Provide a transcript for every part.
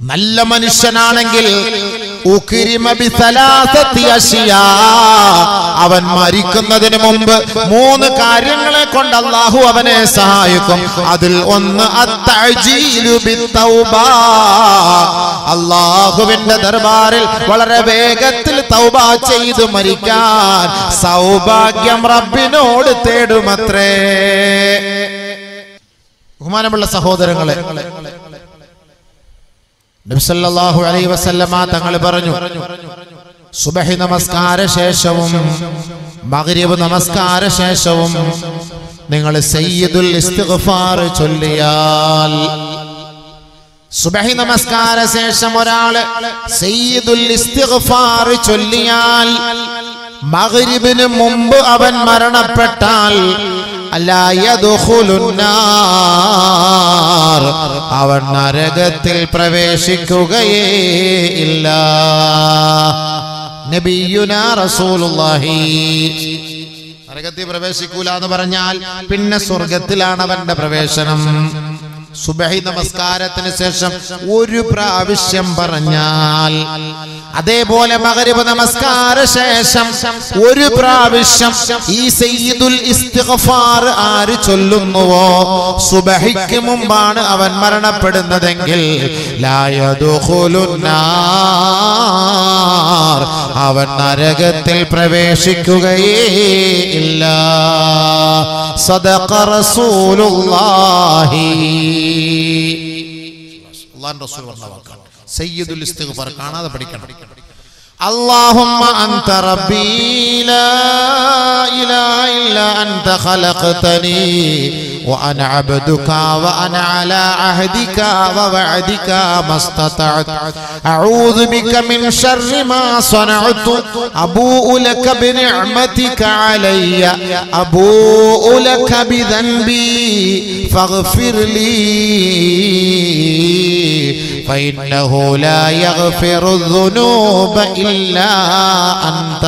നല്ല മനുഷ്യനാണെങ്കിൽ അവൻ മരിക്കുന്നതിന് മുമ്പ് 3 കാര്യങ്ങളെ കൊണ്ട് അല്ലാഹു അവനെ സഹായിക്കും. അതിൽ ഒന്ന് അല്ലാഹുവിന്റെ ദർബാറിൽ വളരെ വേഗത്തിൽ തൗബ ചെയ്ത് മരിക്കാൻ സൗഭാഗ്യം റബ്ബിനോട് തേടുമത്രേ. ബഹുമാനമുള്ള സഹോദരങ്ങളെ, നബി സല്ലല്ലാഹു അലൈഹി വസല്ലമ തങ്ങൾ പറഞ്ഞു, സുബ്ഹി നമസ്കാര ശേഷവും മഗ്രിബ് നമസ്കാര ശേഷവും നിങ്ങൾ സയ്യിദുൽ ഇസ്തിഗ്ഫാർ ചൊല്ലിയാൽ, സുബ്ഹി നമസ്കാര ശേഷം ഒരാൾ സയ്യിദുൽ ഇസ്തിഗ്ഫാർ ചൊല്ലിയാൽ മഗ്രിബിന് മുമ്പ് അവൻ മരണപ്പെട്ടാൽ അല്ലാ യദ്ഖുലുന്നാർ, അവൻ നരകത്തിൽ പ്രവേശിക്കുകയേ ഇല്ല. നബിയുനാ റസൂലുള്ളാഹി നരകത്തിൽ പ്രവേശിക്കൂല എന്ന് പറഞ്ഞാൽ പിന്നെ സ്വർഗത്തിലാണ് അവന്റെ പ്രവേശനം. സുബ്ഹി നമസ്കാരത്തിന് ശേഷം 1 പ്രാവശ്യം പറഞ്ഞാൽ, അതേപോലെ മഗ്രിബ് നമസ്കാര ശേഷം 1 പ്രാവശ്യം ഈ സയ്യിദുൽ ഇസ്തിഗ്ഫാർ ആര് ചൊല്ലുന്നുവോ, സുബ്ഹിക്ക് മുമ്പാണ് അവൻ മരണപ്പെടുന്നതെങ്കിൽ ലാ യദ്ഖുലുന്നാർ, അവൻ നരകത്തിൽ പ്രവേശിക്കുകയേ ഇല്ല. സദഖ റസൂലുള്ളാഹി. അല്ലാഹുവിന്റെ റസൂൽ പറഞ്ഞ വാക്കാണ്. സയ്യിദുൽ ഇസ്തിഗ്ഫാർ കാണാതെ പഠിക്കണം. اللهم أنت ربي لا إله إلا أنت خلقتني وأنا عبدك وأنا على عهدك ووعدك ما استطعت أعوذ بك من شر ما صنعت أبوء لك بنعمتك علي أبوء لك بذنبي فاغفر لي فإنه لا يغفر الذنوب إلا أنت.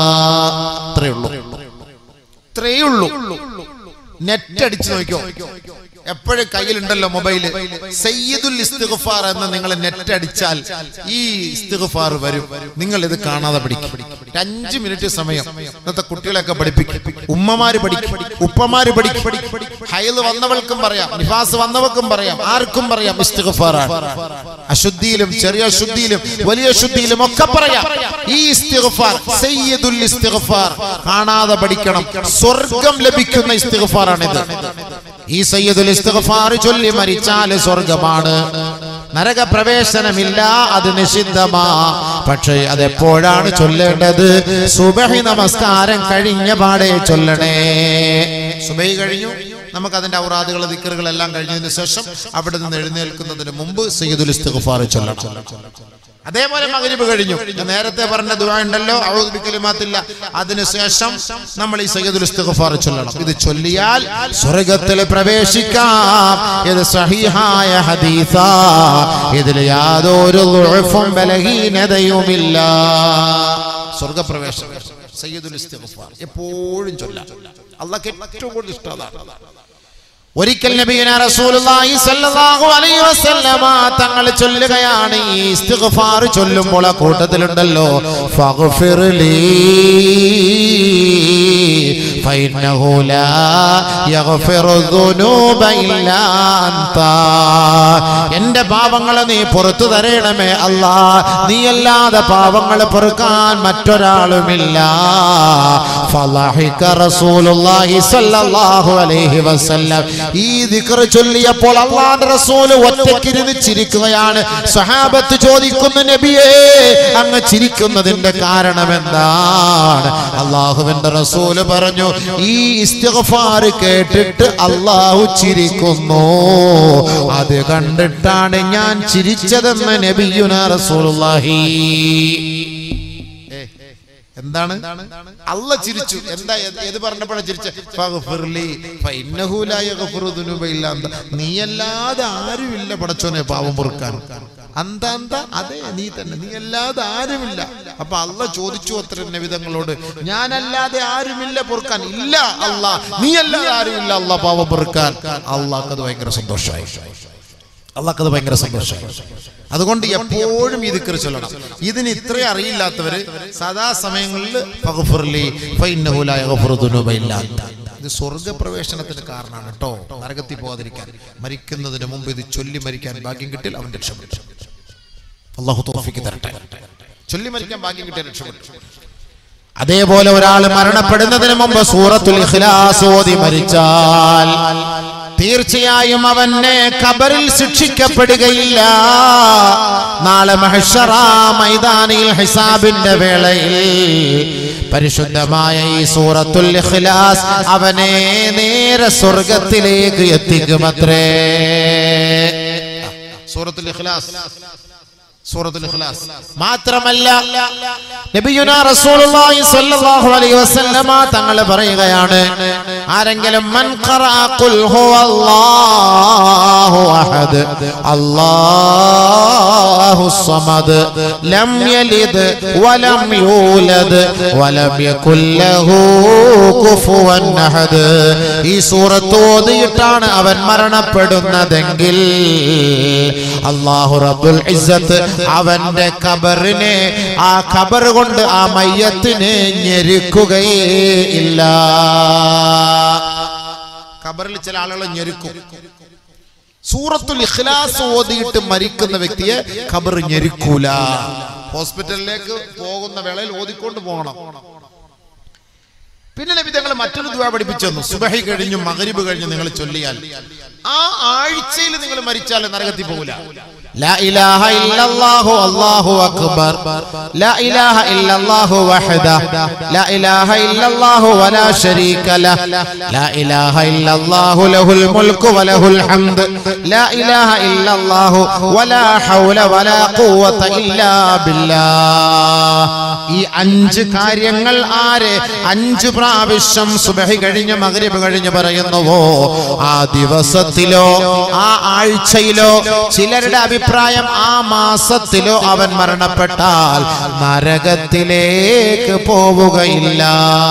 ത്രയുള്ളൂ. നെറ്റ് അടിച്ചു നോക്കിയോ, എപ്പോഴും കയ്യിലുണ്ടല്ലോ മൊബൈല്. സയ്യിദുൽ ഇസ്തിഗ്ഫാർ എന്ന് നിങ്ങൾ നെറ്റ് അടിച്ചാൽ ഈ ഇസ്തിഗ്ഫാർ വരും. നിങ്ങൾ ഇത് കാണാതെ പഠിക്കും. 5 മിനിറ്റ് സമയം ഇന്നത്തെ കുട്ടികളെയൊക്കെ പഠിപ്പിക്കും. ഉമ്മമാര് പഠിക്കും, ഉപ്പമാര് പഠിക്കും. ഹൈള് വന്നവൾക്കും പറയാം, നിഫാസ് വന്നവർക്കും പറയാം, ആർക്കും പറയാം ഇസ്തിഗ്ഫാറാണ്. അശുദ്ധിയിലും ചെറിയ അശുദ്ധിയിലും വലിയ അശുദ്ധിയിലും ഒക്കെ പറയാം. ഈ ഇസ്തിഗ്ഫാർ സയ്യിദുൽ ഇസ്തിഗ്ഫാർ കാണാതെ പഠിക്കണം. സ്വർഗം ലഭിക്കുന്ന ഇസ്തിഗ്ഫാറാണിത്. ഈ സയ്യിദുൽ ഇസ്തിഗ്ഫാർ ചൊല്ലി മരിച്ചാൽ സ്വർഗമാണ്, നരകപ്രവേശനമില്ല, അത് നിഷിദ്ധമാ. പക്ഷേ അതെപ്പോഴാണ് ചൊല്ലേണ്ടത്? സുബ്ഹി നമസ്കാരം കഴിഞ്ഞ പാടെ ചൊല്ലണേ. സുബ്ഹി കഴിഞ്ഞു, നമുക്ക് അതിന്റെ ഔറാദുകൾ ദിക്റുകളെല്ലാം കഴിഞ്ഞതിന് ശേഷം അവിടെ നിന്ന് എഴുന്നേൽക്കുന്നതിന് മുമ്പ് സയ്യിദുൽ ഇസ്തിഗ്ഫാർ ചൊല്ലണം. അതേപോലെ മഗ്രിബ് കഴിഞ്ഞു, നേരത്തെ പറഞ്ഞ ദുആ ഉണ്ടല്ലോ, അഊദു ബികലിമാത്തില്ല, അതിനുശേഷം നമ്മൾ ഈ സയ്യിദുൽ ഇസ്തിഗ്ഫാർ ചൊല്ലണം. ഇത് ചൊല്ലിയാൽ സ്വർഗ്ഗത്തിൽ പ്രവേശിക്കാം. ഇത് സഹീഹായ ഹദീസാ, ഇതിൽ യാതൊരു ദുഅഫും ബലഹീനതയുമില്ല. സ്വർഗ്ഗപ്രവേശനം സയ്യിദുൽ ഇസ്തിഗ്ഫാർ എപ്പോഴും ചൊല്ലാം. അല്ലാഹുവിന് ഏറ്റവും കൂടുതൽ ഇഷ്ടമാണ്. ഒരിക്കൽ നബിയുനാ റസൂലുള്ളാഹി സ്വല്ലല്ലാഹു അലൈഹി വസല്ലമ തങ്ങൾ ചൊല്ലുകയാണ്, ഈ ഇസ്തിഗ്ഫാർ ചൊല്ലുമ്പോൾ ആ കൂട്ടത്തിലുണ്ടല്ലോ, ഫഗ്ഫിർലി ഫഇന്നഹു ലാ യഗ്ഫിറു ദുനൂബ ഇല്ലാ അൻത. എൻ്റെ പാപങ്ങളെ നീ പുറത്തു തരണമേ അല്ലാഹ്, നീയല്ലാതെ പാപങ്ങൾ പൊറുക്കാൻ മറ്റൊരാളുമില്ല. ഫളഹിക റസൂലുള്ളാഹി സ്വല്ലല്ലാഹു അലൈഹി വസല്ലം. ഈ ദിക്ർ ചൊല്ലിയപ്പോൾ അല്ലാഹുവിന്റെ റസൂൽ ഒറ്റയ്ക്കിരുന്ന് ചിരിക്കുകയാണ്. സ്വഹാബത്ത് ചോദിക്കുന്നു, നബിയേ അങ്ങ് ചിരിക്കുന്നതിന്റെ കാരണം എന്താണ്? അല്ലാഹുവിന്റെ റസൂൽ പറഞ്ഞു, ഈ ഇസ്തിഗ്ഫാർ കേട്ടിട്ട് അല്ലാഹു ചിരിക്കുന്നു, അത് കണ്ടിട്ടാണ് ഞാൻ ചിരിച്ചതെന്ന് നബിയുനാ റസൂലുള്ളാഹി. എന്താണ് അല്ലാഹു ചിരിച്ചു? എന്താ ഏത് പറഞ്ഞപ്പോഴാണ് ചിരിച്ചത്? ഫഗ്ഫിർലി ഫഇന്നഹു ലാ യഗ്ഫിറു ദുനൂബ ഇല്ലാ അൻത. നീയല്ലാതെ ആരുമില്ല പടച്ചോനെ പാപം പൊറുക്കാൻ. അന്ത അതെ, നീ തന്നെ, നീ അല്ലാതെ ആരുമില്ല. അപ്പൊ അല്ലാഹു ചോദിച്ചു അത്ര നബിതങ്ങളോട്, ഞാനല്ലാതെ ആരുമില്ല പൊറുക്കാൻ. ഇല്ല അല്ലാഹ്, നീ അല്ലാതെ ആരുമില്ല അല്ലാഹ് പാപം പൊറുക്കാൻ. അല്ലാഹ്ക്ക് അത് ഭയങ്കര സന്തോഷമായി. അള്ളാഹ്ക്കത് ഭയങ്കര സന്തോഷമാണ്. അതുകൊണ്ട് എപ്പോഴും ഈ ദിക്ർ ചൊല്ലണം. ഇതിന് ഇത്രയും അറിയില്ലാത്തവര് സദാസമയങ്ങളിൽ ഇത് സ്വർഗപ്രവേശനത്തിന് കാരണമാണ് കേട്ടോ. നരകത്തിൽ പോകാതിരിക്കാൻ, മരിക്കുന്നതിന് മുമ്പ് ഇത് ചൊല്ലി മരിക്കാൻ ഭാഗ്യം കിട്ടിയാൽ അവൻ രക്ഷപ്പെട്ടു. അള്ളാഹു തൗഫീഖ് തരട്ടെ. ചൊല്ലി മരിക്കാൻ ഭാഗ്യം കിട്ടിയാൽ രക്ഷപ്പെട്ടു. അതേപോലെ ഒരാൾ മരണപ്പെടുന്നതിന് മുമ്പ് സൂറത്തുൽ ഇഖ്ലാസ് ഓതി മരിച്ചാൽ തീർച്ചയായും അവനെ ഖബറിൽ ശിക്ഷിക്കപ്പെടുകയില്ല. നാളെ മഹ്ശറ മൈതാനിൽ ഹിസാബിന്റെ വേളയിൽ പരിശുദ്ധമായ ഈ സൂറത്തുൽ ഇഖ്ലാസ് അവനെ നേരെ സ്വർഗ്ഗത്തിലേക്ക് എത്തിക്കുമത്രേ. സൂറത്തുൽ ഇഖ്ലാസ്, സൂറത്തുൽ ഇഖ്ലാസ് മാത്രമല്ല, നബിയുനാ റസൂലുള്ളാഹി സ്വല്ലല്ലാഹു അലൈഹി വസല്ലമ തങ്ങൾ പറയുകയാണ്, ആരെങ്കിലും മൻ ഖറഅ ഖുൽ ഹുവല്ലാഹു അഹദ് അല്ലാഹുസ് സമദ് ലം യലിദ് വലം യൂലദ് വലം യകുൽ ലഹു കുഫുവൻ അഹദ്, ഈ സൂറത്ത് ഓതിയിട്ടാണ് അവൻ മരണപ്പെടുന്നതെങ്കിൽ അല്ലാഹു റബ്ബുൽ ഇസ്സത്ത് അവന്റെ ഖബറിനെ, ആ ഖബർ കൊണ്ട് ആ മയ്യത്തിനെ ഞെരുക്കുകയേ ഇല്ല. ഖബറിൽ ചില ആളുകളെ ഞെരുക്കും. സൂറത്തുൽ ഇഖ്ലാസ് ഓതിയിട്ട് മരിക്കുന്ന വ്യക്തിയെ ഖബർ ഞെരുക്കൂല. ഹോസ്പിറ്റലിലേക്ക് പോകുന്ന വേളയിൽ ഓതിക്കൊണ്ട് പോകണം. പിന്നെ നബി തങ്ങൾ മറ്റൊരു ദുആ പഠിപ്പിച്ചു തന്നു. സുബഹി കഴിഞ്ഞു മഗ്രിബ് കഴിഞ്ഞു നിങ്ങൾ ചൊല്ലിയാൽ ആ ആഴ്ചയിൽ നിങ്ങൾ മരിച്ചാൽ നരകത്തിൽ പോകില്ല. لا إله إلا الله والله أكبر لا إله إلا الله وحده لا إله إلا الله ولا شريك له لا إله إلا الله له الملك وله الحمد لا إله إلا الله ولا حول ولا قوة إلا بالله. ഈ 5 കാര്യങ്ങൾ ആരെ 5 പ്രാവശ്യം സുബഹി കഴിഞ്ഞ് മഗ്രിബ് കഴിഞ്ഞ് പറയുന്നുവോ ആ ദിവസത്തിലോ ആ ആഴ്ചയിലോ, ചിലരുടെ അഭിപ്രായം ആ മാസത്തിലോ അവൻ മരണപ്പെട്ടാൽ നരകത്തിലേക്ക് പോവുകയില്ല.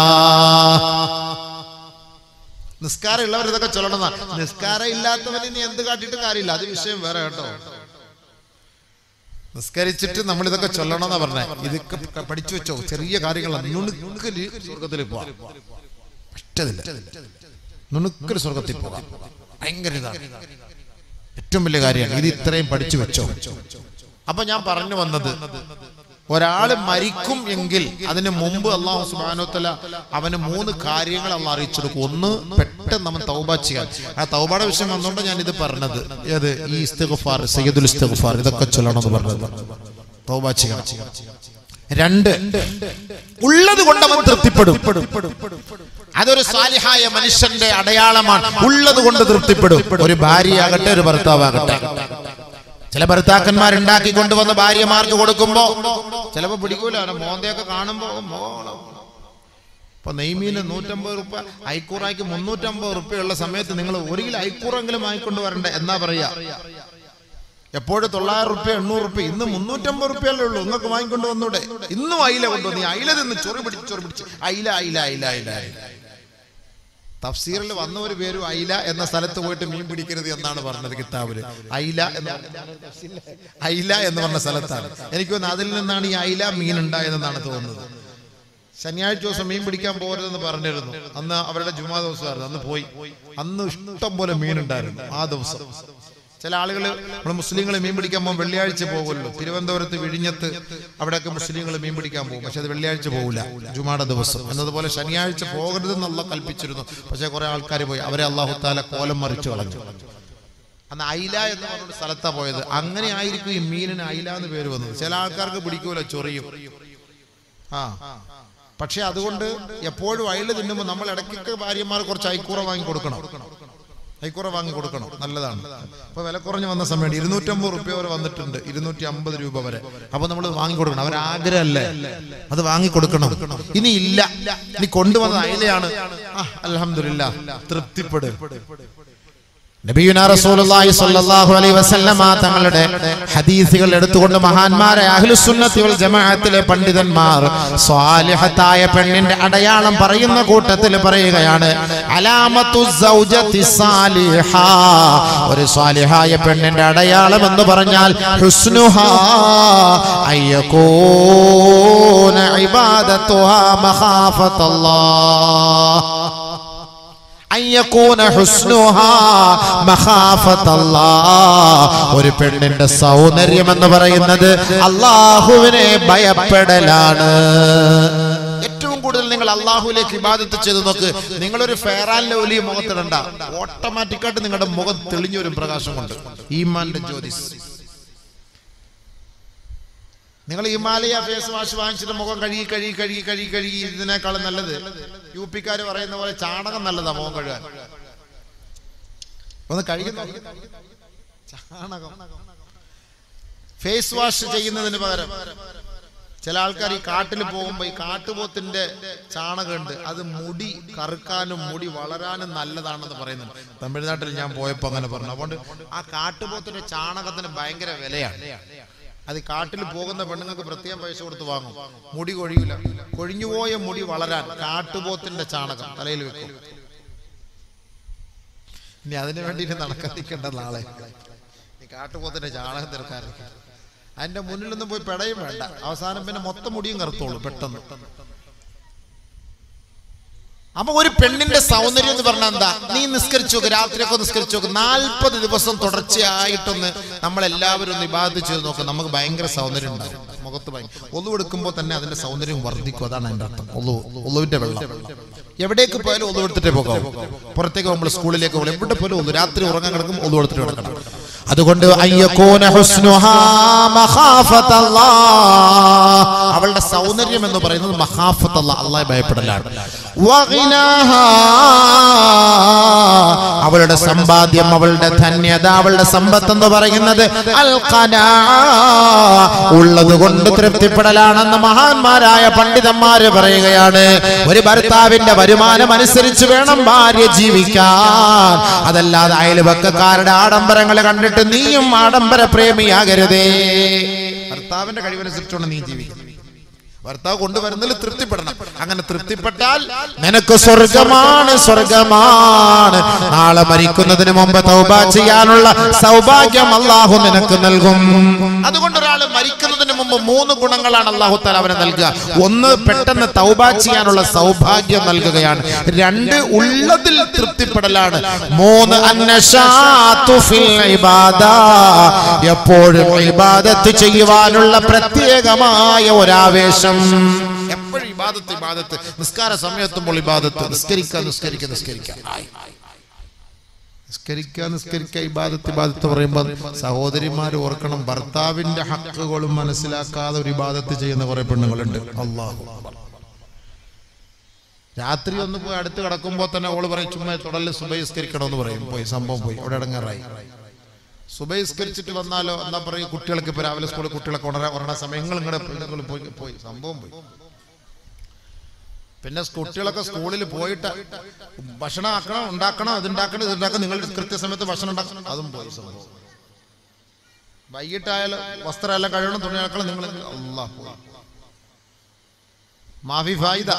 നിസ്കാരം ഉള്ളവർ ഇതൊക്കെ ചൊല്ലണം. നിസ്കാരം ഇല്ലാത്തവന് ഇനി എന്ത് കാട്ടിയിട്ട് കാര്യമില്ല, അത് വിഷയം വേറെ കേട്ടോ. നിസ്കരിച്ചിട്ട് നമ്മൾ ഇതൊക്കെ ചൊല്ലണം എന്നാ പറഞ്ഞേ. ഇതൊക്കെ പഠിച്ചു വെച്ചോ, ചെറിയ കാര്യങ്ങളാണ്. നുണുക്കല് സ്വർഗത്തിൽ പോവാം, ഇഷ്ടമില്ല. നുണുക്കല് സ്വർഗത്തിൽ പോകാം, ഭയങ്കര ഇതാണ്, ഏറ്റവും വലിയ കാര്യമാണ്. ഇത് ഇത്രയും പഠിച്ചു വെച്ചോ. അപ്പൊ ഞാൻ പറഞ്ഞു വന്നത്, ഒരാള് മരിക്കും എങ്കിൽ അതിന് മുമ്പ് അല്ലാഹു സുബ്ഹാനഹു വ തആല അവന് 3 കാര്യങ്ങൾ അല്ലാഹു അറിയിച്ചെടുക്കും. ഒന്ന്, പെട്ടെന്ന് അവൻ തൗബ ചെയ്യാൻ. ആ തൗബയുടെ വിഷയം വന്നുകൊണ്ട് ഞാൻ ഇത് പറഞ്ഞത്. ഏത്? ഈ ഇസ്തിഗ്ഫാർ, സയ്യിദുൽ ഇസ്തിഗ്ഫാർ, ഇതൊക്കെ ചൊല്ലണം എന്ന് പറഞ്ഞത്. തൗബ ചെയ്യണം. 2, ഉള്ളത് കൊണ്ട് അവൻ തൃപ്തിപ്പെടും. അതൊരു സാലിഹായ മനുഷ്യന്റെ അടയാളമാണ്. ഉള്ളത് കൊണ്ട് തൃപ്തിപ്പെടും. ഒരു ഭാര്യയാകട്ടെ, ഒരു ഭർത്താവാകട്ടെ. ചില ഭർത്താക്കന്മാർ ഉണ്ടാക്കി കൊണ്ടുവന്ന ഭാര്യമാർക്ക് കൊടുക്കുമ്പോ ചിലപ്പോ പിടിക്കൂല. മോന്തയൊക്കെ കാണുമ്പോ ഇപ്പൊ നെയ്മീന് 150 രൂപ, ഐക്കൂറായ്ക്ക് 350 രൂപ ഉള്ള സമയത്ത് നിങ്ങൾ 1 കിലോ ഐക്കൂറെങ്കിലും വാങ്ങിക്കൊണ്ട് വരണ്ടേ എന്നാ പറയാ. എപ്പോഴും 900 രൂപ 800 രൂപ, ഇന്ന് 350 രൂപയല്ലേ ഉള്ളൂ, നിങ്ങൾക്ക് വാങ്ങിക്കൊണ്ട് വന്നൂടെ. ഇന്നും അയില കൊണ്ടുവന്നു. അയില നിന്ന് ചൊറി പിടിച്ച് അയില അയില അയില അയില. തഫ്സീറിൽ വന്ന ഒരു പേരും അയില എന്ന സ്ഥലത്ത് പോയിട്ട് മീൻ പിടിക്കരുത് എന്നാണ് പറഞ്ഞത് കിതാബില്. അയില എന്ന് പറഞ്ഞ സ്ഥലത്താണ്. എനിക്ക് തോന്നുന്നു അതിൽ നിന്നാണ് ഈ അയില മീൻ ഉണ്ടായതെന്നാണ് തോന്നുന്നത്. ശനിയാഴ്ച ദിവസം മീൻ പിടിക്കാൻ പോകരുതെന്ന് പറഞ്ഞിരുന്നു. അന്ന് അവരുടെ ജുമാ ദിവസമായിരുന്നു. അന്ന് പോയി. അന്ന് ഇഷ്ടം പോലെ മീൻ ഉണ്ടായിരുന്നു ആ ദിവസം. ചില ആളുകൾ, നമ്മൾ മുസ്ലിങ്ങൾ മീൻ പിടിക്കാൻ പോകുമ്പോൾ വെള്ളിയാഴ്ച പോകുമല്ലോ. തിരുവനന്തപുരത്ത് വിഴിഞ്ഞത്ത് അവിടെയൊക്കെ മുസ്ലിങ്ങൾ മീൻ പിടിക്കാൻ പോകും. പക്ഷെ അത് വെള്ളിയാഴ്ച പോകില്ല, ജുമാടെ ദിവസം. എന്നതുപോലെ ശനിയാഴ്ച പോകരുതെന്ന് അല്ലാഹു കൽപ്പിച്ചിരുന്നു. പക്ഷെ കുറെ ആൾക്കാർ പോയി. അവരെ അല്ലാഹു തആല കോലം മറിച്ചു കളഞ്ഞു. അന്ന് അയില എന്ന് പറഞ്ഞ സ്ഥലത്താണ് പോയത്. അങ്ങനെ ആയിരിക്കും ഈ മീനിന് അയില എന്ന് പേര് വന്നത്. ചില ആൾക്കാർക്ക് പിടിക്കൂല, ചൊറിയും. പക്ഷെ അതുകൊണ്ട് എപ്പോഴും അയില തിന്നുമ്പോൾ നമ്മൾ ഇടയ്ക്കൊക്കെ ഭാര്യമാർ കുറച്ച് ഐക്കൂറ വാങ്ങി കൊടുക്കണം. ഐക്കൂറ വാങ്ങി കൊടുക്കണം, നല്ലതാണ്. അപ്പൊ വില കുറഞ്ഞു വന്ന സമയം 250 രൂപ വരെ വന്നിട്ടുണ്ട്, 250 രൂപ വരെ. അപ്പൊ നമ്മൾ വാങ്ങിക്കൊടുക്കണം. അവരാഗ്രഹമല്ലേ, അത് വാങ്ങിക്കൊടുക്കണം. ഇനി ഇല്ല, ഇനി കൊണ്ടുവന്ന അയിലയാണ്, അൽഹംദുലില്ലാഹ്, തൃപ്തിപ്പെടും. നബിയുനാ റസൂലുള്ളാഹി സ്വല്ലല്ലാഹു അലൈഹി വസല്ലമ തങ്ങളുടെ ഹദീസുകൾ എടുത്തുകൊണ്ട് മഹാന്മാരെ അഹ്ലുസുന്നത്തി വൽ ജമാഅത്തിലെ പണ്ഡിതന്മാർ സ്വാലിഹത്തായ പെണ്ണിന്റെ അടയാളം പറയുന്ന കൂട്ടത്തിൽ പറയുകയാണ്, അലാമത്തു സൗജത്തി സാലിഹ, ഒരു സാലിഹായ പെണ്ണിന്റെ അടയാളം എന്ന് പറഞ്ഞാൽ ഹുസ്നുഹാ അയ്യകൂന ഇബാദത്തുഹാ മഖാഫത്തല്ലാഹ്, അയ്യകൂന ഹുസ്നുഹാ മഖാഫത്തല്ലാഹ്. ഒരു പെണ്ണിന്റെ സൗന്ദര്യം എന്ന് പറയുന്നത് അല്ലാഹുവിനെ ഭയപ്പെടലാണ്. ഏറ്റവും കൂടുതൽ നിങ്ങൾ അല്ലാഹുവിലേക്ക് ഇബാദത്ത് ചെയ്ത് നോക്ക്. നിങ്ങളൊരു ഫെയർ ആൻഡ് ലവ്ലി മുഖത്തിടണ്ട, ഓട്ടോമാറ്റിക്കായിട്ട് നിങ്ങളുടെ മുഖം തെളിഞ്ഞൊരു പ്രകാശം കൊണ്ട് ഈമാന്റെ ജ്യോതിസ്. നിങ്ങൾ ഹിമാലയ ഫേസ് വാഷ് വാങ്ങിച്ചിട്ട് മുഖം കഴുകി കഴുകി കഴുകി കഴുകി കഴുകി ഇതിനേക്കാളും നല്ലത് യുപിക്കാര് പറയുന്ന പോലെ ചാണകം നല്ലതാ മുഖം കഴുകാൻ. ഒന്ന് കഴുകി ചാണകം ഫേസ് വാഷ് ചെയ്യുന്നതിന് പകരം ചില ആൾക്കാർ ഈ കാട്ടിൽ പോകുമ്പോ ഈ കാട്ടുപോത്തിന്റെ ചാണകം ഉണ്ട്, അത് മുടി കറുക്കാനും മുടി വളരാനും നല്ലതാണെന്ന് പറയുന്നുണ്ട്. തമിഴ്നാട്ടിൽ ഞാൻ പോയപ്പോ അങ്ങനെ പറഞ്ഞു. അതുകൊണ്ട് ആ കാട്ടുപോത്തിന്റെ ചാണകത്തിന് ഭയങ്കര വിലയാണ്. അത് കാട്ടിൽ പോകുന്ന പെണ്ണുങ്ങൾക്ക് പ്രത്യേകം പൈസ കൊടുത്ത് വാങ്ങും. മുടി കൊഴിയില്ല, കൊഴിഞ്ഞുപോയ മുടി വളരാൻ കാട്ടുപോത്തിന്റെ ചാണകം തലയിൽ വെക്കും. ഇനി അതിനു വേണ്ടിയിട്ട് നടക്കാതിരിക്കേണ്ട നാളെ ഈ കാട്ടുപോത്തിന്റെ ചാണകം തീർക്കാറ്. അതിന്റെ മുന്നിലൊന്നും പോയി പെടയും വേണ്ട, അവസാനം പിന്നെ മൊത്തം മുടിയും കറുത്തോളൂ പെട്ടെന്ന്. അപ്പൊ ഒരു പെണ്ണിന്റെ സൗന്ദര്യം എന്ന് പറഞ്ഞാൽ എന്താ? നീ നിസ്കരിച്ചു നോക്ക്, രാത്രിയൊക്കെ നിസ്കരിച്ചു നോക്ക്, 40 ദിവസം തുടർച്ചയായിട്ടൊന്ന് നമ്മളെല്ലാവരും ഒന്ന് ഇബാദത്ത് ചെയ്ത് നോക്ക്, നമുക്ക് ഭയങ്കര സൗന്ദര്യം ഉണ്ടാവും മുഖത്ത്. ഒളു എടുക്കുമ്പോൾ തന്നെ അതിന്റെ സൗന്ദര്യം വർദ്ധിക്കും. അതാണ് അതിന്റെ അർത്ഥം. ഒളുവിന്റെ വെള്ളം എവിടേക്ക് പോയാലും ഒളു എടുത്തിട്ടേ പോകാം. പുറത്തേക്ക് പോകുമ്പോൾ സ്കൂളിലേക്ക് പോകുമ്പോൾ എവിടെ പോലും ഒളു, രാത്രി ഉറങ്ങാൻ കിടക്കും ഒളു എടുത്തിട്ട് കിടക്കണം. അതുകൊണ്ട് അയ്യകൂന ഹുസ്നുഹാ മഖാഫത്തല്ലാഹ്, അവളുടെ സൗന്ദര്യം എന്ന് പറയുന്നത് മഖാഫത്തല്ലാഹ്, അല്ലാഹയെ ഭയപ്പെടലാണ്. വഗിനാഹാ, അവളുടെ സമ്പാദ്യം, അവളുടെ ധന്യത, അവളുടെ സമ്പത്ത് എന്ന് പറയുന്നത് അൽ ഖനാഅ, ഉള്ളത് കൊണ്ട് തൃപ്തിപ്പെടലാണെന്ന് മഹാന്മാരായ പണ്ഡിതന്മാര് പറയുകയാണ്. ഒരു ഭർത്താവിന്റെ വരുമാനം അനുസരിച്ച് വേണം ഭാര്യ ജീവിക്കാൻ. അതല്ലാതെ അയൽവക്കക്കാരുടെ ആഡംബരങ്ങളെ കണ്ടിട്ട് നീയും ആഡംബര പ്രേമിയാകരുതേ. ഭർത്താവിന്റെ കഴിവനുസരിച്ചാണ് നീ ജീവിക്കുന്നത്. ഭർത്താവ് കൊണ്ടുവരുന്നതിൽ തൃപ്തിപ്പെടണം. അങ്ങനെ തൃപ്തിപ്പെട്ടാൽ നിനക്ക് സ്വർഗമാണ്, സ്വർഗമാണ്. നാളെ മരിക്കുന്നതിന് മുമ്പ് തൗബ ചെയ്യാനുള്ള സൗഭാഗ്യം അല്ലാഹു നിനക്ക് നൽകും. അതുകൊണ്ട് ഒരാൾ മരിക്കുന്നതിന് മുമ്പ് 3 ഗുണങ്ങളാണ് അല്ലാഹു തആല അവന് നൽകുക. 1, പെട്ടെന്ന് തൗബ ചെയ്യാനുള്ള സൗഭാഗ്യം നൽകുകയാണ്. 2, ഉള്ളതിൽ തൃപ്തിപ്പെടലാണ്. 3, അന്നശാതു ഫിൽ ഇബാദ, എപ്പോഴും ഇബാദത്ത് ചെയ്യുവാനുള്ള പ്രത്യേകമായ ഒരാവേശം. എപ്പോഴും ഇബാദത്ത് ഇബാദത്ത്, നിസ്കാര സമയത്തുമ്പോൾ ഇബാദത്ത്, നിസ്കരിക്കുക ഇബാദത്ത് പറയുമ്പോൾ സഹോദരിമാർ ഓർക്കണം, ഭർത്താവിന്റെ ഹക്കുകളും മനസ്സിലാക്കാതെ ഒരു ഇബാദത്ത് ചെയ്യുന്ന കുറെ പെണ്ണുങ്ങളുണ്ട്. അല്ലാഹു രാത്രി ഒന്ന് പോയി അടുത്ത് കിടക്കുമ്പോൾ തന്നെ ഓള് പറയും ചുമ്മാ തുടല് സുബഹിസ്കരിക്കണമെന്ന് പറയും. പോയി സംഭവം പോയി, അവിടെ ഇടങ്ങാറായി. സുബഹിസ്കരിച്ചിട്ട് വന്നാലോ എന്താ പറയും, കുട്ടികൾക്ക് ഇപ്പൊ രാവിലെ സ്കൂളിൽ കുട്ടികളൊക്കെ ഉണരണ സമയങ്ങൾ ഇങ്ങോട്ട് പോയി സംഭവം പോയി. പിന്നെ കുട്ടികളൊക്കെ സ്കൂളിൽ പോയിട്ട് ഭക്ഷണം ആക്കണം, ഉണ്ടാക്കണം, ഇതുണ്ടാക്കണം, നിങ്ങൾ കൃത്യസമയത്ത് ഭക്ഷണം ഉണ്ടാക്കണം, അതും പോയി സംഭവം. വൈകിട്ടായാലും വസ്ത്രമെല്ലാം കഴുകണം, തുണി ആക്കണം, നിങ്ങൾ അല്ലാഹ് മാഫി ഫായിദ.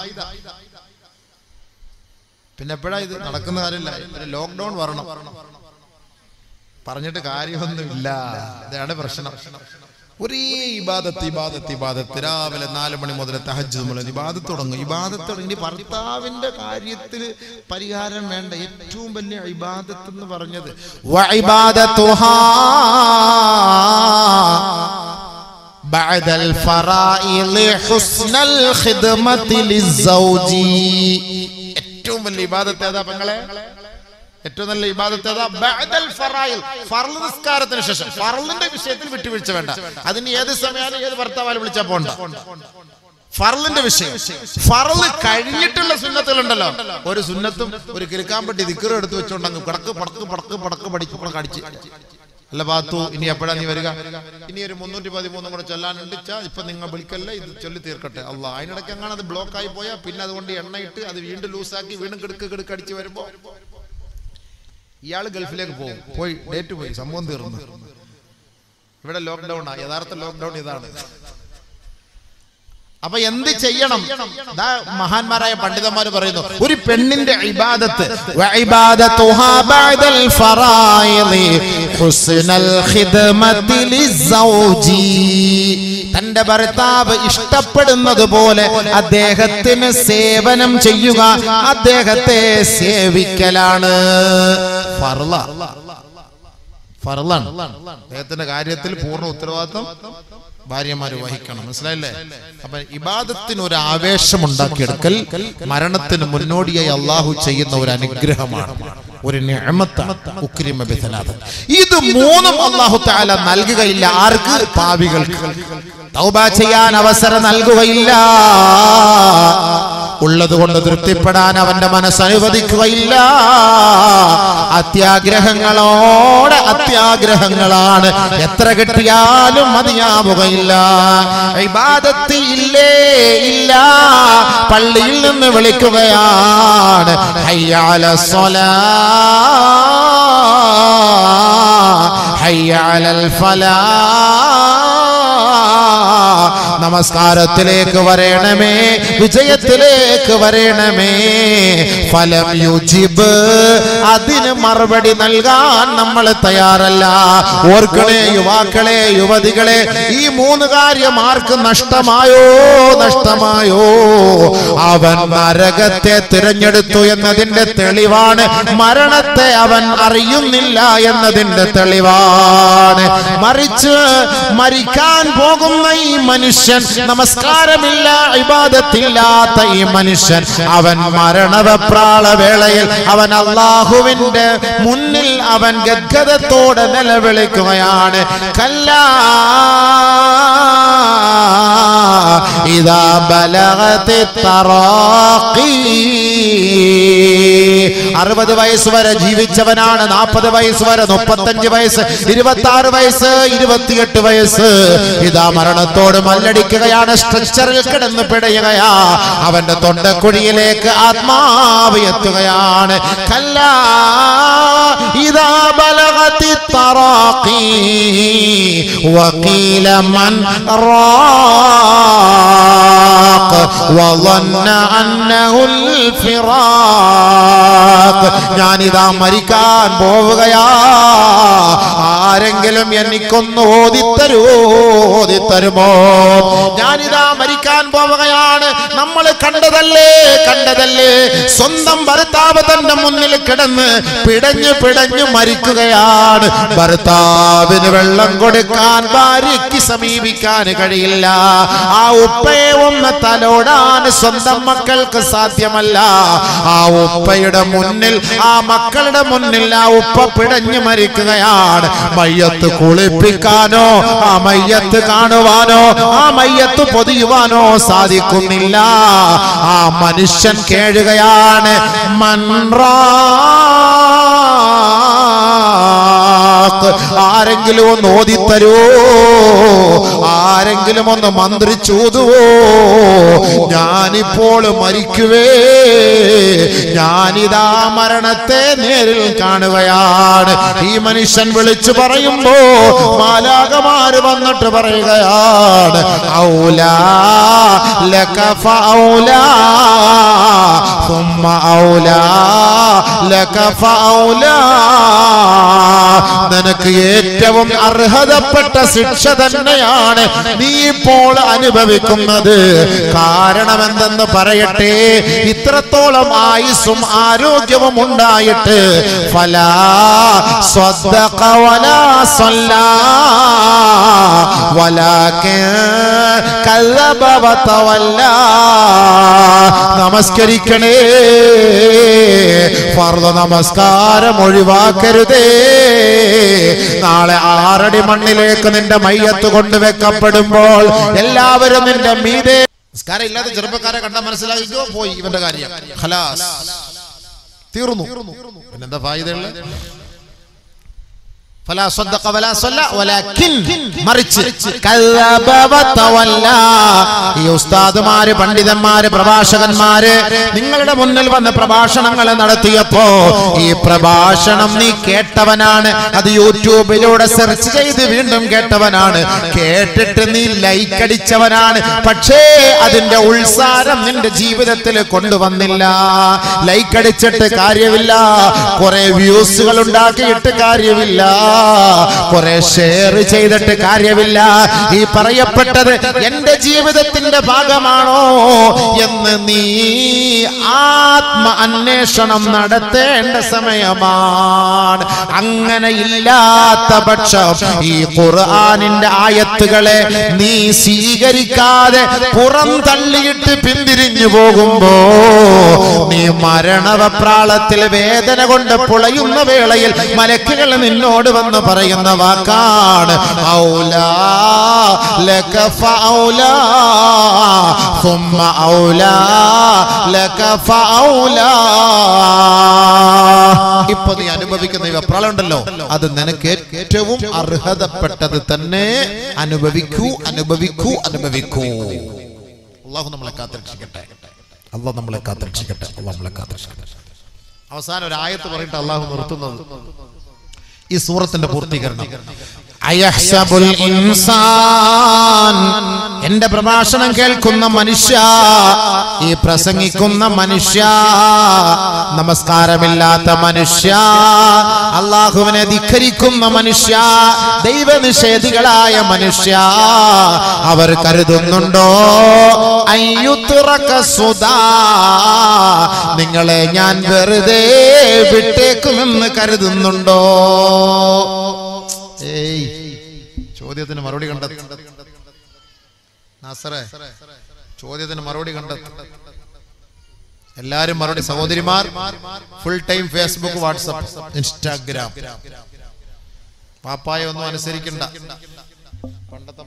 പിന്നെ എപ്പോഴാ ഇത് നടക്കുന്ന കാര്യമില്ല. ലോക്ക്ഡൌൺ വരണം, പറഞ്ഞിട്ട് കാര്യമൊന്നുമില്ല. ഇതാണ് പ്രശ്നം. ഒരേ ഇബാദത്ത് രാവിലെ 4 മണി മുതൽ തഹജ്ജുദ് മുതൽ ഇബാദത്ത് തുടങ്ങും. ഇബാദത്ത് തുടങ്ങി ഭർത്താവിന്റെ കാര്യത്തിൽ പരിഹാരം വേണ്ട. ഏറ്റവും വലിയ ഇബാദത്ത് എന്ന് പറഞ്ഞത് വഇബാദത്തുഹാ ബഅദൽ ഫറായിദി ഹുസ്നൽ ഖിദ്മത്തി ലിസ്സൗജി. ഏറ്റവും വലിയ ഇബാദത്ത് ഏതാ പെങ്ങളെ? ഏറ്റവും നല്ല ഇബാദത്ത് ഏതാ? ബഅദൽ ഫറായിൽ, ഫർള് നിസ്കാരത്തിന് ശേഷം. ഫർളിന്റെ വിഷയത്തിൽ വിട്ടുവീഴ്ച വേണ്ട. അതിന് ഏത് സമയമായാലും ഏത് ഭർത്താവാലും വിളിച്ചാൽ പോണ്ട. ഫർളിന്റെ വിഷയം. ഫർള് കഴിഞ്ഞിട്ടുള്ള സുന്നത്തുകളുണ്ടല്ലോ, ഒരു സുന്നത്തും ഒരു കിലുക്കാമ്പട്ടി ദിക്റും എടുത്ത് വെച്ചോണ്ടങ്ങ് പടക്ക് പഠിച്ച് അല്ല ബാത്തു, ഇനി എപ്പോഴാ നീ വരിക? ഇനി ഒരു 313 കൂടെ ചൊല്ലാനുണ്ട്. ഇപ്പൊ നിങ്ങൾ വിളിക്കല്ല, ഇത് ചൊല്ലി തീർക്കട്ടെ അല്ലാ. അതിനിടയ്ക്ക് അങ്ങനെ അത് ബ്ലോക്ക് ആയി പോയാൽ പിന്നെ അതുകൊണ്ട് എണ്ണയിട്ട് അത് വീണ്ടും ലൂസാക്കി വീണ്ടും കിടുക്ക് അടിച്ച് വരുമ്പോ ഇയാള് ഗൾഫിലേക്ക് പോകും. ഡേറ്റ് പോയി, സംഭവം തീർന്നു. ഇവിടെ ലോക്ക്ഡൌണാ. യഥാർത്ഥ ലോക്ക്ഡൌൺ ഇതാണ്. അപ്പൊ എന്ത് ചെയ്യണം? മഹാന്മാരായ പണ്ഡിതന്മാർ പറയുന്നു, ഒരു പെണ്ണിന്റെ ഇബാദത്ത് വഇബാദതുഹാ ബഅദൽ ഫറായിദി ഹുസ്നൽ ഖിദ്മതി ലിസ്സൗജി, തന്റെ ഭർത്താവ് ഇഷ്ടപ്പെടുന്നത് പോലെ അദ്ദേഹത്തിന് സേവനം ചെയ്യുക, അദ്ദേഹത്തെ സേവിക്കലാണ്. ഫർളാണ്. അദ്ദേഹത്തിന്റെ കാര്യത്തിൽ പൂർണ്ണ ഉത്തരവാദിത്വം ഭാര്യമാര് വഹിക്കണം. മനസ്സിലായില്ലേ? അപ്പൊ ഇബാദത്തിന് ഒരു ആവേശം ഉണ്ടാക്കിയെടുക്കൽ മരണത്തിന് മുന്നോടിയായി അള്ളാഹു ചെയ്യുന്ന ഒരു അനുഗ്രഹമാണ്, ഒരു നിഅമത്താണ്. ഉക്രിമ ബിസലാത്ത്. ഇത് മൂന്നും അല്ലാഹു തആല നൽകുകയില്ല ആർക്ക്? പാപികൾക്ക്. തൗബ ചെയ്യാൻ അവസരം നൽകുകയില്ല, ഉള്ളത് കൊണ്ട് തൃപ്തിപ്പെടാൻ അവന്റെ മനസ്സ് അനുവദിക്കുകയില്ല. അത്യാഗ്രഹങ്ങളോടെ അത്യാഗ്രഹങ്ങളാണ്, എത്ര കിട്ടിയാലും മതിയാവുകയില്ല. ഇബാദത്ത് ഇല്ലേ ഇല്ല, പള്ളിയിൽ നിന്ന് വിളിക്കുകയാണ്, ഹയ്യ അലസ് സ്വലാഹ് ഹയ്യ അലൽ ഫലാഹ്, നമസ്കാരത്തിലേക്ക് വരണമേ, വിജയത്തിലേക്ക് വരണമേ. ഫലം യുജിബ്, അതിന് മറുപടി നൽകാൻ നമ്മൾ തയ്യാറല്ല. ഓർക്കണേ യുവാക്കളെ, യുവതികളെ, ഈ മൂന്ന് കാര്യം ആർക്ക് നഷ്ടമായോ അവൻ നരകത്തെ തിരഞ്ഞെടുത്തു എന്നതിന്റെ തെളിവാണ്. മരണത്തെ അവൻ അറിയുന്നില്ല എന്നതിന്റെ തെളിവാണ്. മറിച്ച് മരിക്കാൻ പോകുന്ന ഈ മനുഷ്യൻ, നമസ്കാരമില്ല ഇബാദത്തില്ലാത്ത ഈ മനുഷ്യൻ, അവൻ മരണവെപ്രാള വേളയിൽ അവൻ അല്ലാഹുവിന്റെ മുന്നിൽ അവൻ ഗദ്ഗദത്തോടെ നിലവിളിക്കുകയാണ്, കല്ലാ ഇദാ ബലഗതി തറാഖി. 60 വയസ്സ് വരെ ജീവിച്ചവനാണ്, 40 വയസ്സ് വരെ, 35 വയസ്സ്, 26 വയസ്സ്, 28 വയസ്സ്. ഇതാ മരണത്തോട് മല്ലടിക്കുകയാണ്, സ്ട്രെച്ചറിൽ കിടന്ന് പിടയുകയാ. അവന്റെ തൊണ്ടക്കുഴിയിലേക്ക് ആത്മാവ് എത്തുകയാണ്. കല്ലാ ഇദാ ബലഗതി തറാഖി വഖീല മൻ റാഖ് വظن أنه الفراق. ഞാനിതാ മരിക്കാൻ പോവുകയാ, ആരെങ്കിലും എനിക്കൊന്ന് ഓതിത്തരുമോ? ഞാനിതാ മരിക്കാൻ പോവുകയാണ്. നമ്മൾ കണ്ടതല്ലേ സ്വന്തം ഭർത്താവ് തന്റെ മുന്നിൽ കിടന്ന് പിടഞ്ഞു മരിക്കുകയാണ്. ഭർത്താവിന് വെള്ളം കൊടുക്കാൻ ഭാര്യയ്ക്ക് സമീപിക്കാൻ കഴിയില്ല. ആ ഉപ്പയെ ഒന്ന് തലോടാൻ സ്വന്തം മക്കൾക്ക് സാധ്യമല്ല. ആ ഉപ്പയുടെ മുന്നിൽ, ആ മക്കളുടെ മുന്നിൽ ആ ഉപ്പ പിടഞ്ഞു മരിക്കുകയാണ്. മയ്യത്ത് കുളിപ്പിക്കാനോ, ആ മയ്യത്ത് കാണുവാനോ, ആ മയ്യത്ത് പൊതിയുവാനോ സാധിക്കുന്നില്ല. ആ മനുഷ്യൻ കേഴുകയാണ്, ആരെങ്കിലും ഒന്ന് ഓതിത്തരൂ, ആരെങ്കിലും ഒന്ന് മന്ത്രിച്ചൂതുവോ? ഞാനിപ്പോൾ മരിക്കുവേ, ഞാനിതാ മരണത്തെ നേരിൽ കാണുകയാണ്. ഈ മനുഷ്യൻ വിളിച്ചു പറയുമ്പോ മാലാഖമാര് വന്നിട്ട് പറയുകയാണ്, ഔലാ ലക ഫഔലാ സുമ്മ ഔലാ ലക ഫഔലാ. നിനക്ക് ഏറ്റവും അർഹതപ്പെട്ട ശിക്ഷ തന്നെയാണ് നീ ഇപ്പോൾ അനുഭവിക്കുന്നത്. കാരണം എന്തെന്ന് പറയട്ടെ, ഇത്രത്തോളം ആയുസ്സും ആരോഗ്യവും ഉണ്ടായിട്ട് ഫലാ സ്വദ്ദഖ വലാ സ്വല്ലാ വലാകിൻ കല്ലബ വതവല്ലാ. നമസ്കരിക്കണേ, ഫർദ് നമസ്കാരം ഒഴിവാക്കരുതേ. നാളെ 6 അടി മണ്ണിലേക്ക് നിന്റെ മയ്യത്ത് കൊണ്ടുവെക്കപ്പെടുമ്പോൾ എല്ലാവരും നിന്റെ മീതെ. നമസ്കാരം ഇല്ലാത്ത ചെറുപ്പക്കാരെ കണ്ടാൽ മനസ്സിലാക്കിക്കോ, പോയി ഇവന്റെ കാര്യം, ഖലാസ്, തീർന്നു. പിന്നെന്താ ഫായിദ ഉള്ളത്? ഫലാ സദ്ദഖ വലാ സല്ല വലാകിൻ മറിച്ച് കല്ലബ വതവല്ല. ഈ ഉസ്താദുമാര്, പണ്ഡിതന്മാര്, പ്രഭാഷകന്മാര് നിങ്ങളുടെ മുന്നിൽ വന്ന് പ്രഭാഷണങ്ങൾ നടത്തിയപ്പോ ഈ പ്രഭാഷണം നീ കേട്ടവനാണ്, അത് യൂട്യൂബിലൂടെ സെർച്ച് ചെയ്ത് വീണ്ടും കേട്ടവനാണ്, കേട്ടിട്ട് നീ ലൈക്ക് അടിച്ചവനാണ്. പക്ഷേ അതിന്റെ ഉൾസാരം നിന്റെ ജീവിതത്തിൽ കൊണ്ടുവന്നില്ല. ലൈക്ക് അടിച്ചിട്ട് കാര്യമില്ല, കുറെ വ്യൂസുകൾ ഉണ്ടാക്കിയിട്ട് കാര്യമില്ല, കുറെ ഷെയർ ചെയ്തിട്ട് കാര്യമില്ല. ഈ പറയപ്പെട്ടത് എന്റെ ജീവിതത്തിന്റെ ഭാഗമാണോ എന്ന് നീ ആത്മ അന്വേഷണം നടത്തേണ്ട സമയമാണ്. അങ്ങനെ ഇല്ലാത്ത പക്ഷം ഈ ഖുർആനിന്റെ ആയത്തുകളെ നീ സ്വീകരിക്കാതെ പുറം തള്ളിയിട്ട് പിന്തിരിഞ്ഞു പോകുമ്പോ നീ മരണവപ്രാളത്തിൽ വേദന കൊണ്ട് പുളയുന്ന വേളയിൽ മലക്കുകൾ നിന്നോട് വന്ന് പറയുന്ന വാക്കാണ് ഔലാ ലക ഫഔലാ സുമ്മ ഔലാ ലക ഫഔലാ. ഇപ്പൊ നീ അനുഭവിക്കുന്ന ഈ വെപ്രാളം ഉണ്ടല്ലോ, അത് നിനക്ക് ഏറ്റവും അർഹതപ്പെട്ടത് തന്നെ. അനുഭവിക്കൂ, അനുഭവിക്കൂ, അനുഭവിക്കൂ. അല്ലാഹു നമ്മളെ കാത്തുരക്ഷിക്കട്ടെ, അല്ലാഹു നമ്മളെ കാത്തുരക്ഷിക്കട്ടെ, അല്ലാഹു നമ്മളെ കാത്തുരക്ഷിക്കട്ടെ. അവസാനം ഒരു ആയത്ത് പറഞ്ഞിട്ട് അല്ലാഹു നിർത്തുന്നത് ഈ സൂറത്തിന്റെ പൂർത്തീകരണം. അയഹ്സബുൽ ഇൻസാൻ, എന്റെ പ്രഭാഷണം കേൾക്കുന്ന മനുഷ്യ, ഈ പ്രസംഗിക്കുന്ന മനുഷ്യ, നമസ്കാരമില്ലാത്ത മനുഷ്യ, അല്ലാഹുവിനെ ധിക്കരിക്കുന്ന മനുഷ്യ, ദൈവനിഷേധികളായ മനുഷ്യ, അവർ കരുതുന്നുണ്ടോ അയ്യുത്രക സുദാ, നിങ്ങളെ ഞാൻ വെറുതെ വിട്ടേക്കുമെന്ന് കരുതുന്നുണ്ടോ? ഏയ്, ചോദ്യത്തിന് മറുപടി കണ്ടെത്തും നാസറേ, ചോദ്യത്തിന് മറുപടി കണ്ടെത്തും. എല്ലാരും മറുപടി. സഹോദരിമാർ full time Facebook, WhatsApp, Instagram. പാപ്പായ ഒന്നും അനുസരിക്കണ്ട, പണ്ടത്തെ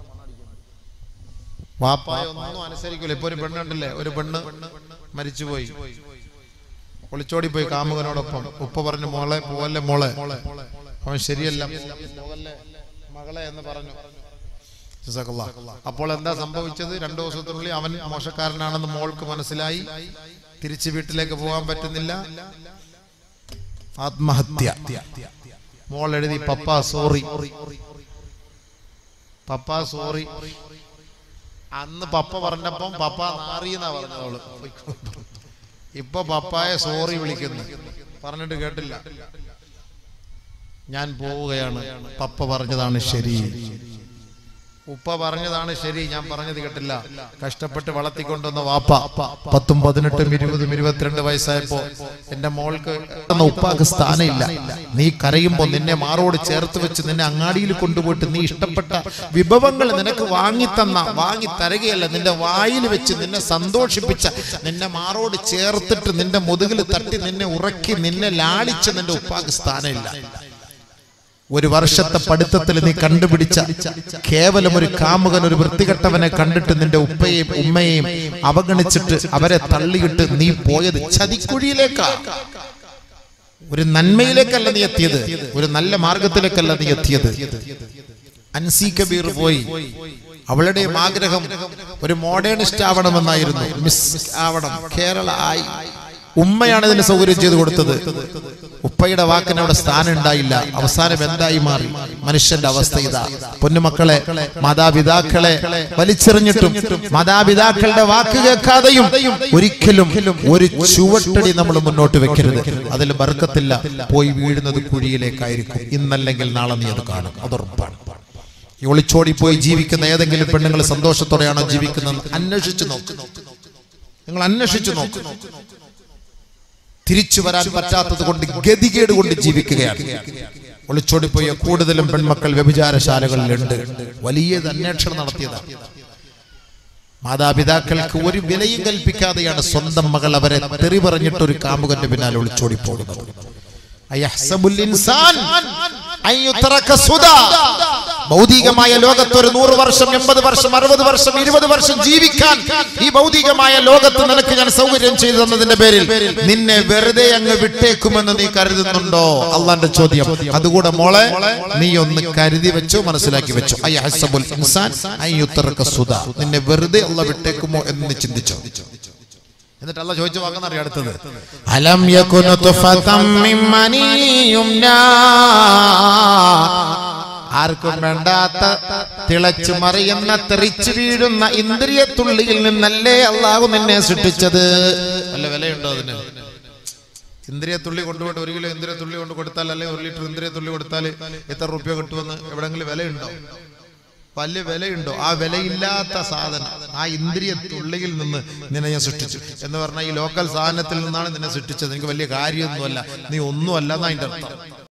പാപ്പായ ഒന്നും അനുസരിക്കൂല. ഇപ്പൊ ഒരു പെണ്ണുണ്ടല്ലേ, ഒരു പെണ്ണ് മരിച്ചുപോയി, ഒളിച്ചോടി പോയി കാമുകനോടൊപ്പം. ഉപ്പ പറഞ്ഞു മോളെ പോവല്ലേ മോളെ, അവൻ ശരിയല്ല മകളെ എന്ന് പറഞ്ഞു. അപ്പോൾ എന്താ സംഭവിച്ചത്? 2 ദിവസത്തിനുള്ളിൽ അവൻ മോശക്കാരനാണെന്ന് മോൾക്ക് മനസ്സിലായി. തിരിച്ച് വീട്ടിലേക്ക് പോകാൻ പറ്റുന്നില്ല, ആത്മഹത്യ. മോൾ എഴുതി പപ്പാ സോറി, പപ്പാ സോറി. അന്ന് പപ്പ പറഞ്ഞപ്പം പപ്പ നാറിയെന്നാ പറഞ്ഞോള്. ഇപ്പൊ പപ്പായെ സോറി വിളിക്കുന്നു, പറഞ്ഞിട്ട് കേട്ടില്ല. ഞാൻ പോവുകയാണ്, പപ്പ പറഞ്ഞതാണ് ശരി, ഉപ്പ പറഞ്ഞതാണ് ശരി, ഞാൻ പറഞ്ഞത് കേട്ടില്ല. കഷ്ടപ്പെട്ട് വളർത്തിക്കൊണ്ടുവന്ന വാപ്പ 10, 18, 20, 22 വയസ്സായപ്പോ എന്റെ മോൾക്ക് ഉപ്പാക്ക് സ്ഥാനമില്ല. നീ കരയുമ്പോ നിന്നെ മാറോട് ചേർത്ത് വെച്ച് നിന്നെ അങ്ങാടിയിൽ കൊണ്ടുപോയിട്ട് നീ ഇഷ്ടപ്പെട്ട വിഭവങ്ങൾ നിനക്ക് വാങ്ങി തരുകയല്ല, നിന്റെ വായിൽ വെച്ച് നിന്നെ സന്തോഷിപ്പിച്ച, നിന്നെ മാറോട് ചേർത്തിട്ട് നിന്റെ മുതുകിൽ തട്ടി നിന്നെ ഉറക്കി നിന്നെ ലാളിച്ച് നിന്റെ ഉപ്പാക്ക് സ്ഥാനമില്ല. 1 വർഷത്തെ പഠിത്തത്തിൽ നീ കണ്ടുപിടിച്ച കേവലം ഒരു കാമുകൻ, ഒരു വൃത്തികെട്ടവനെ കണ്ടിട്ട് നിന്റെ ഉപ്പയെയും ഉമ്മയെയും അവഗണിച്ചിട്ട് അവരെ തള്ളിയിട്ട് നീ പോയത് ചതിക്കുഴിയിലേക്കാ. ഒരു നന്മയിലേക്കല്ല നീ എത്തിയത്, ഒരു നല്ല മാർഗത്തിലേക്കല്ല നീ എത്തിയത്. അൻസി കബീർ പോയി, അവളുടെ ആഗ്രഹം ഒരു മോഡേണിസ്റ്റ് ആവണമെന്നായിരുന്നു, മിസ് ആവണം, കേരള ആയി. ഉമ്മയാണ് ഇതിന് സൗകര്യം ചെയ്തു കൊടുത്തത്. ഉപ്പയുടെ വാക്കിന് അവിടെ സ്ഥാനം ഉണ്ടായില്ല. അവസാനം എന്തായി മാറി? മനുഷ്യന്റെ അവസ്ഥ ഇതാ. പൊന്നുമക്കളെ, മാതാപിതാക്കളെ വലിച്ചെറിഞ്ഞിട്ടും മാതാപിതാക്കളുടെ വാക്ക് കേൾക്കാതെയും ഒരിക്കലും ഒരു ചുവട്ടടി നമ്മൾ മുന്നോട്ട് വെക്കരുത്. അതിൽ ബർക്കത്തില്ല, പോയി വീഴുന്നത് കുഴിയിലേക്കായിരിക്കും. ഇന്നല്ലെങ്കിൽ നാളെ നീ അത് കാണും, അതുറപ്പാണ്. ഈ ഒളിച്ചോടി പോയി ജീവിക്കുന്ന ഏതെങ്കിലും പെണ്ണുങ്ങൾ സന്തോഷത്തോടെയാണോ ജീവിക്കുന്നത്? അന്വേഷിച്ചു നോക്ക്, നിങ്ങൾ അന്വേഷിച്ചു നോക്ക്. തിരിച്ചു വരാൻ പറ്റാത്തത് കൊണ്ട്, ഗതികേട് കൊണ്ട് ജീവിക്കുകയാണ്. ഒളിച്ചോടിപ്പോയ കൂടുതലും പെൺമക്കൾ വ്യഭിചാരശാലകളിലുണ്ട്. വലിയ അന്വേഷണം നടത്തിയതാണ്. മാതാപിതാക്കൾക്ക് ഒരു വിലയും കൽപ്പിക്കാതെയാണ് സ്വന്തം മകൾ അവരെ തെറി പറഞ്ഞിട്ട് ഒരു കാമുകന്റെ പിന്നാലെ ഒളിച്ചോടി പോകുന്നത്. ഭൗതികമായ ലോകത്ത് ഒരു 100 വർഷം 80 വർഷം 60 വർഷം 20 വർഷം ജീവിക്കാൻ ഈ ഭൗതികമായ ലോകത്ത് നിനക്ക് ഞാൻ സൗകര്യം ചെയ്തു തന്നതിന്റെ പേരിൽ നിന്നെ വെറുതെ അങ്ങ് വിട്ടേക്കുമെന്ന് നീ കരുതുന്നുണ്ടോ? അള്ളാന്റെ ചോദ്യം. അതുകൂടെ മോളെ നീ ഒന്ന് കരുതി വെച്ചോ, മനസ്സിലാക്കി വെച്ചോ. അയ്യഹ്സബുൽ ഇൻസാൻ അയ്യുത്രക സുദാ. നിന്നെ വെറുതെ അള്ളാഹ് വിട്ടേക്കുമോ എന്ന് ചിന്തിച്ചോ. എന്നിട്ട് അള്ളാഹ് ചോദിച്ച വാക്കെന്നറിയാം അടുത്തത്. അലം യകുനു തുഫതം മിൻ മനിയുംനാ. ആർക്കും വേണ്ടാത്ത തിളച്ചു മറിയുന്ന തെറിച്ചു വീഴുന്ന ഇന്ദ്രിയത്തുള്ളിയിൽ നിന്നല്ലേ അള്ളാഹു നിന്നെ സൃഷ്ടിച്ചത്. വല്ല വിലയുണ്ടോ അതിന്? ഇന്ദ്രിയത്തുള്ളി കൊണ്ടുപോയിട്ട് 1 കിലോ ഇന്ദ്രിയത്തുള്ളി കൊണ്ട് കൊടുത്താൽ, അല്ലെങ്കിൽ 1 ലിറ്റർ ഇന്ദ്രിയത്തുള്ളി കൊടുത്താൽ എത്ര റുപ്യ കിട്ടുമെന്ന് എവിടെങ്കിലും വിലയുണ്ടോ? വലിയ വിലയുണ്ടോ? ആ വിലയില്ലാത്ത സാധനം, ആ ഇന്ദ്രിയത്തുള്ളിയിൽ നിന്ന് നിന്നെ ഞാൻ സൃഷ്ടിച്ചു എന്ന് പറഞ്ഞാൽ ഈ ലോക്കൽ സാധനത്തിൽ നിന്നാണ് നിന്നെ സൃഷ്ടിച്ചത്. എനിക്ക് വലിയ കാര്യമൊന്നുമല്ല, നീ ഒന്നുമല്ല എന്നതിന്റെ അർത്ഥം.